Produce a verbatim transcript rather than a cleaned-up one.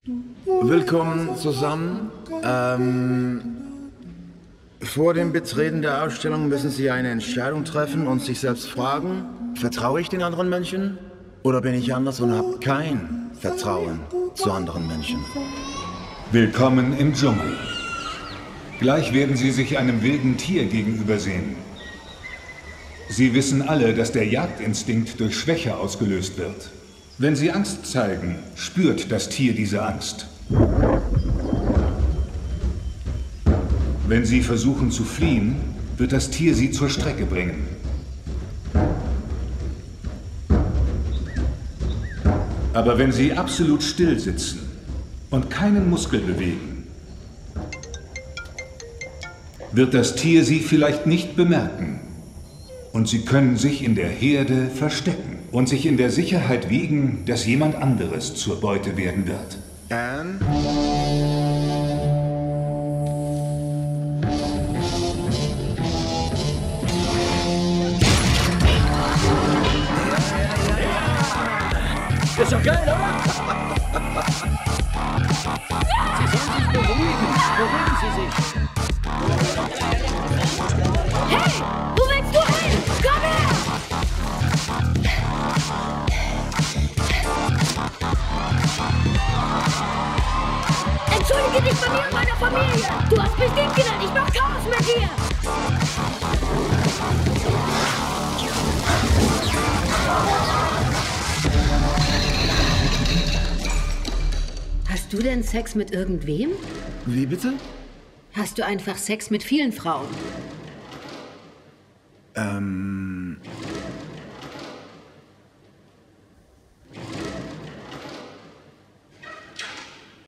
Willkommen zusammen. Ähm, vor dem Betreten der Ausstellung müssen Sie eine Entscheidung treffen und sich selbst fragen, vertraue ich den anderen Menschen oder bin ich anders und habe kein Vertrauen zu anderen Menschen? Willkommen im Dschungel. Gleich werden Sie sich einem wilden Tier gegenübersehen. Sie wissen alle, dass der Jagdinstinkt durch Schwäche ausgelöst wird. Wenn Sie Angst zeigen, spürt das Tier diese Angst. Wenn Sie versuchen zu fliehen, wird das Tier Sie zur Strecke bringen. Aber wenn Sie absolut still sitzen und keinen Muskel bewegen, wird das Tier Sie vielleicht nicht bemerken. Und Sie können sich in der Herde verstecken und sich in der Sicherheit wiegen, dass jemand anderes zur Beute werden wird. Anne? Ist doch geil, oder? Sie sollen sich beruhigen. Beruhigen Sie sich. Hey! Wo willst du hin? Komm her! Entschuldige dich bei mir und meiner Familie! Du hast mich lieb genannt! Ich mach Chaos mit dir! Hast du denn Sex mit irgendwem? Wie bitte? Hast du einfach Sex mit vielen Frauen? Ähm...